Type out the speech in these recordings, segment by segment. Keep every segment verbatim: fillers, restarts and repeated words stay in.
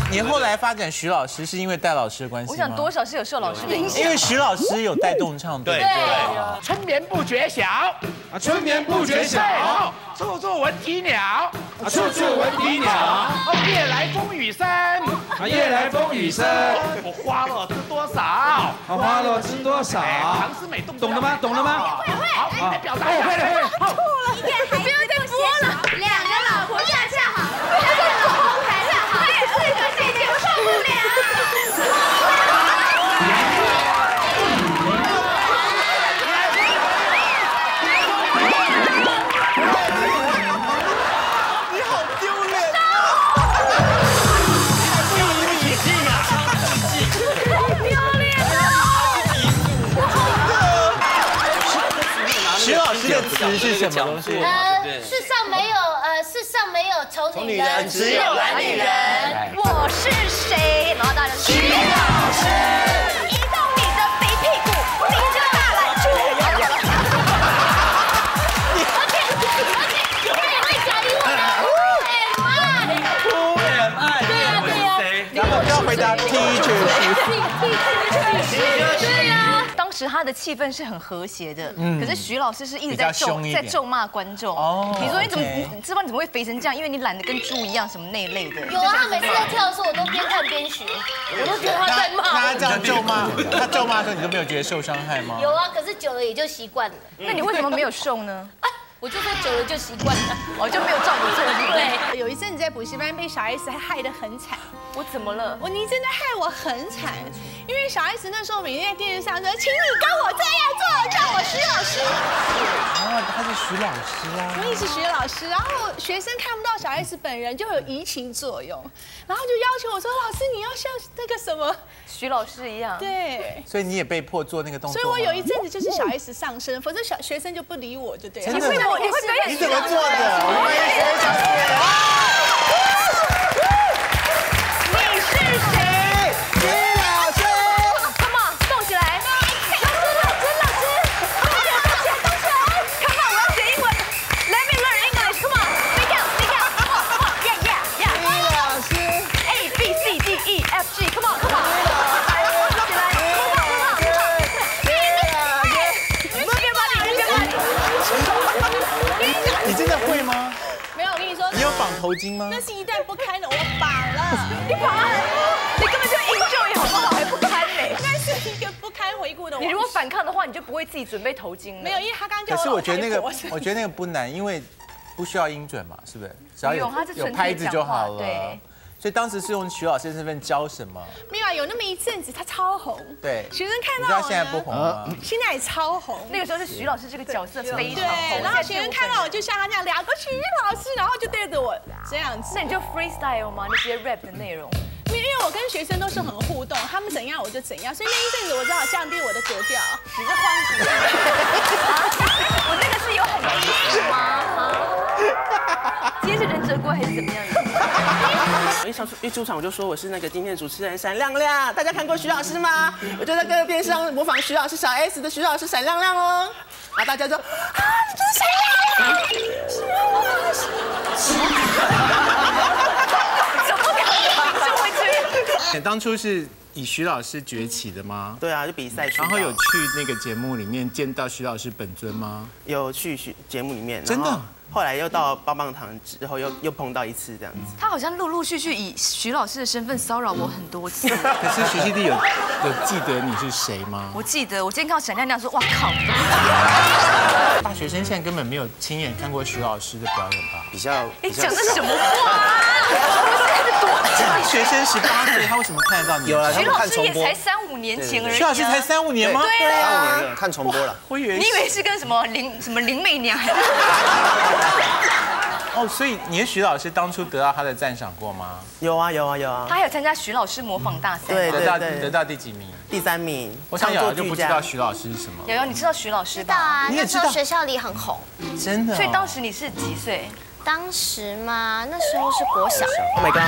你后来发展徐老师是因为戴老师的关系吗？ 我想多少是有受老师的影响， 因为徐老师有带动唱，对对。 春眠不觉晓， 啊，春眠不觉晓， 处处闻啼鸟， 啊，处处闻啼鸟。 哦，夜来风雨声， 啊，夜来风雨声。 我花落知多少？ 啊，花落知多少？ 唐诗美动， 懂了吗？懂了吗？ 会会。 好，来表达。 哦，会了会了。 吐了，一个孩子不播了，两个老婆恰恰好，三个老公才恰好，四个姐姐受不了。 你好丢脸！徐老师的词是什么东西？ 呃，世上没有呃，世上没有丑女人，只有懒女人。 我是谁？然后大家就徐老师，移动你的肥屁股，你这个大懒猪。 而且而且他也会讲英文的 ，Who am I？ 对呀对呀， 然后要回答 teacher 对呀。 当时他的气氛是很和谐的，可是徐老师是一直在咒在咒骂观众。哦，你说你怎么你知道你怎么会肥成这样？因为你懒得跟猪一样，什么那一类的。 有啊，他每次在跳的时候，我都边看边学，我都觉得他在骂他这样咒骂，他咒骂的时候，你都没有觉得受伤害吗？ 有啊，可是久了也就习惯了。 那你为什么没有瘦呢？ 我就说久了就习惯了， 我就没有照你做，对不对？ 有一阵子在补习班被小 S 害得很惨， 我怎么了？ 我你真的害我很惨，因为小 S 那时候每天在电视上说，请你跟我这样做，叫我徐老师。 哦，他是徐老师啊。 我也是徐老师，然后学生看不到小 S 本人，就会有移情作用，然后就要求我说，老师你要像那个什么徐老师一样。 对。 所以你也被迫做那个动作。 所以我有一阵子就是小 S 上身，否则小学生就不理我，就对了。 真的。 你会表演？ 你怎么做的？欢迎学小姐。 你是谁？ 徐老师 ，Come on， 动起来！老师，老师，老师，动起来，动起来，动起来 ！Come on， 我要学英文。Let me learn English. Come on, speak out, speak out. Come on, come on, yeah, yeah, yeah. 徐老师 A B C D E F G. Come on, come on. 动起来 ，Move on, move on, move on. Move your body, move your body. 你真的会吗？ 没有，我跟你说， 你有绑头巾吗？ 那是一段不堪的，我绑了。 你绑了，你根本就 enjoy 好不好？还不堪呢。 那是一个不堪回顾的。 你如果反抗的话，你就不会自己准备头巾了。 没有，因为他刚刚叫我。 可是我觉得那个， 我我觉得那个不难，因为不需要音准嘛，是不是？只要有有拍子就好了。 对。 所以当时是用徐老师的身份教什么？ 没有，有那么一阵子他超红。 对。 学生看到我， 你知道现在不红吗？ 现在也超红。 那个时候是徐老师这个角色非常红。 对。然后学生看到我就像他这样两个徐老师，然后就对着我这样子。 那你就 freestyle 吗？那些 rap 的内容？ 因为因为我跟学生都是很互动，他们怎样我就怎样，所以那一阵子我只好降低我的格调。 你是欢喜？我那个是有很意思吗？今天是忍者龟还是怎么样的？ 一上一出场我就说我是那个今天的主持人闪亮亮，大家看过徐老师吗？我就在各个电视上模仿徐老师小 S 的徐老师闪亮亮哦，然后大家就啊，你就是闪亮亮，徐老师， 怎么可能就会这样？ 你当初是以徐老师崛起的吗？ 对啊，就比赛出道， 然后有去那个节目里面见到徐老师本尊吗？ 有去徐节目里面， 真的。 后来又到棒棒糖之后又又碰到一次这样子。 他好像陆陆续续以徐老师的身份骚扰我很多次。 可是徐熙娣有有记得你是谁吗？ 我记得，我今天看到闪亮亮说，哇靠！ 大学生现在根本没有亲眼看过徐老师的表演吧？ 比较， 你讲的什么话？ 学生十八岁，他为什么看得到你？ 有了， 徐老师也才三五年前而已。 徐老师才三五年吗？ 对啊， 三五年看重播了。 我以为你以为是跟什么林什么林媚娘？ 哦，所以你的徐老师当初得到他的赞赏过吗？ 有啊有啊有啊。 他还有参加徐老师模仿大赛， 对得到得到第几名？ 第三名。 我想瑶瑶就不知道徐老师是什么。 瑶瑶，你知道徐老师吧？ 知道啊， 你也知道那时候学校里很红。 真的。 所以当时你是几岁？ 当时嘛，那时候是国小。 Oh my god！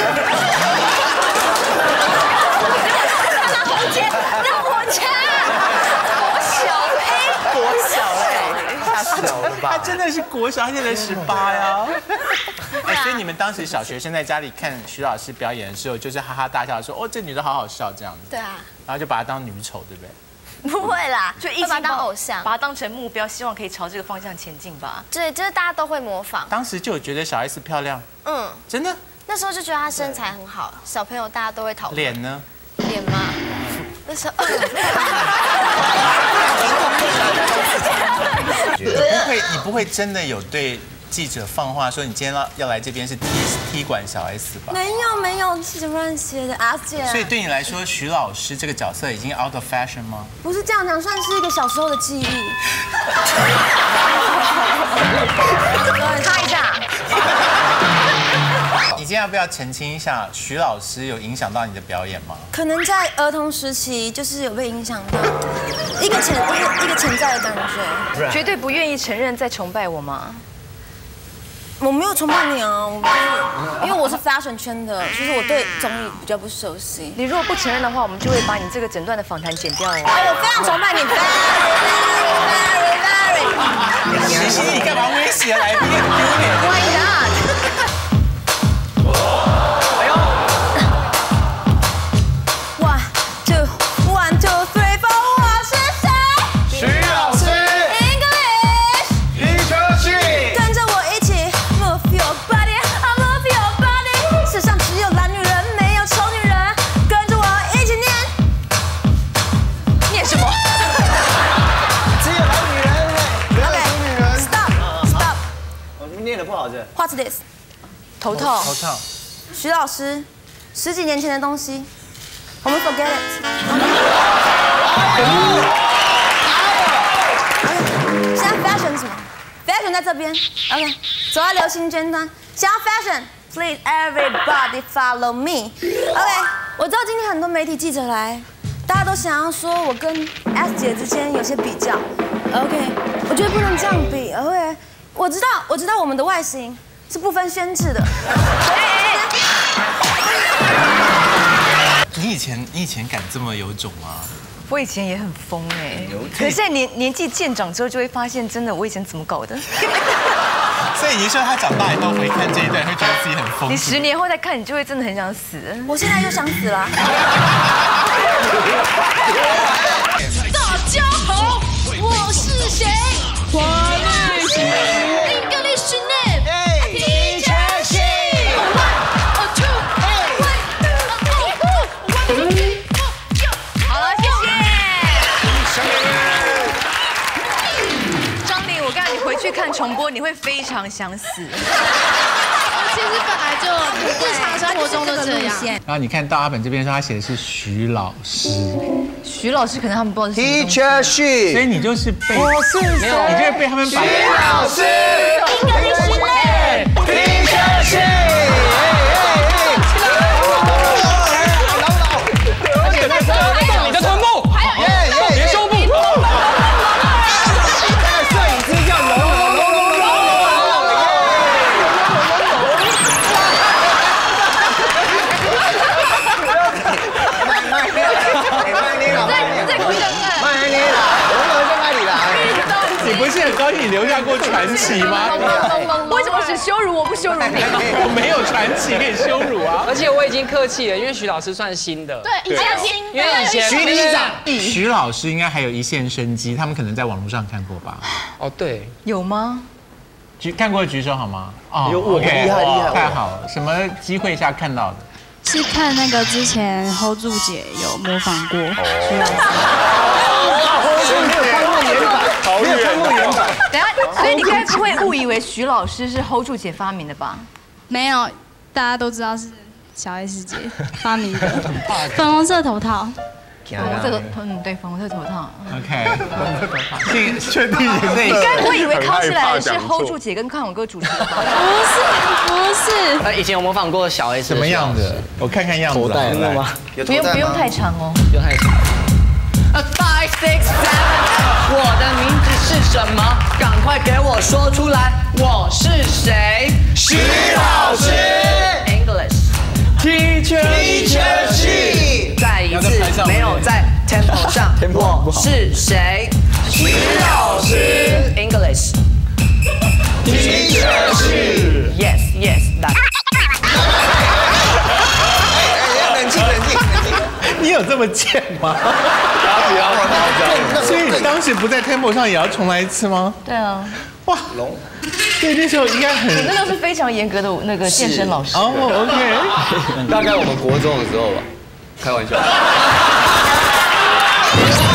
让我签，让我签。国小哎， 国小哎，太小了吧？ 他真的是国小，他现在十八呀。 所以你们当时小学生在家里看徐老师表演的时候，就是哈哈大笑说：“哦，这女的好好笑这样子。” 对啊， 然后就把她当女丑，对不对？ 不会啦， 就一把他心当偶像， 把它当成目标，希望可以朝这个方向前进吧。 对，就是大家都会模仿。 当时就有觉得小 S 漂亮， 嗯， 真的。 那时候就觉得她身材很好，小朋友大家都会讨论。 脸呢？ 脸吗？那时候。 你不会，你不会真的有对记者放话说你今天要要来这边是踢踢馆小 S 吧？ 没有没有，记者乱写的啊姐。 所以对你来说，徐老师这个角色已经 out of fashion 吗？ 不是这样讲，算是一个小时候的记忆。 擦一下。 你今天要不要澄清一下，徐老师有影响到你的表演吗？ 可能在儿童时期就是有被影响到，一个潜一个一个潜在的感觉。 绝对不愿意承认在崇拜我吗？ 我没有崇拜你啊，我不是，因为我是 fashion 圈的，其实我对综艺比较不熟悉。 你如果不承认的话，我们就会把你这个整段的访谈剪掉哦。 哎，我非常崇拜你 ，very very very very。 实习，你干嘛威胁来宾？很丢脸。 Why not？ One two one two three four， 我是谁？ 徐老师， English， 皮克系， 跟着我一起 move your body，I move your body。世上只有懒女人，没有丑女人，跟着我一起念。 念什么？ 只有懒女人，不要丑女人。 Stop stop。 我念的不好是 What's this？ 头痛。 头痛。 徐老师，十几年前的东西，我们 forget it。现在 fashion 是什么 ？fashion 在这边 ，OK， 走在流行尖端，想要 fashion，please everybody follow me。OK， 我知道今天很多媒体记者来，大家都想要说我跟 S 姐之间有些比较 ，OK， 我觉得不能这样比 ，OK， 我知道，我知道我们的外形是不分轩轾的。 你以前你以前敢这么有种吗？ 我以前也很疯哎，可是现在年年纪渐长之后，就会发现真的我以前怎么搞的。 所以你说他长大以后回看这一段，会觉得自己很疯。 你十年后再看，你就会真的很想死。 我现在又想死了。 大家好，我是谁？华丽是 English name， 皮克系。One two one。 好了，谢谢。张琳，我告诉你，回去看重播，你会非常想死。 其实本来就日常生活中都这样。 然后你看到阿本这边说他写的是徐老师， 徐老师可能他们不知道是什么东西。 Teacher 系， 所以你就是被我是谁？ 你就会被他们把徐老师， English name， 皮克系，而且在动你的臀部，别胸部。 摄影师叫龙龙龙龙龙。 你不是很高兴你留下过传奇吗？ 为什么只羞辱我不羞辱你？ 我没有传奇可以羞辱啊！ 而且我已经客气了，因为徐老师算新的。 对，以前新， 因为以前徐里长， 徐老师应该还有一线生机，他们可能在网络上看过吧？ 哦，对， 有吗？ 举看过的举手好吗？哦有我厉害厉害太好了！什么机会下看到的？ 是看那个之前 hold 住姐有模仿过徐老师。 没有看过原版，没有看过原版。 等下，所以你该不会误以为徐老师是 hold 住姐发明的吧？ 没有，大家都知道是小 S 姐发明的。粉红色头套。 粉红色头，嗯，对，粉红色头套。 OK， 这个确定也你该不会以为康熙来了是 hold 住姐跟康永哥主持的吧？ 不是，不是。 呃，以前有模仿过小 S 什么样的？我看看样子。 头带真的吗？ 不用不用太长哦。 不用太长。Five six seven， 我的名字是什么？赶快给我说出来，我是谁？ 徐老师 English ，Teacher 系， 再一次没有在 tempo 上，我是谁？徐老师 English Teacher 系 ，Yes yes 冷静冷静冷静， 你有这么贱吗？ 不要不要， 所以你当时不在 tempo 上也要重来一次吗？ 对啊， 哇，龙，对，那时候应该很， 那都是非常严格的那个健身老师。 哦 ，OK， 大概我们国中的时候吧，开玩笑。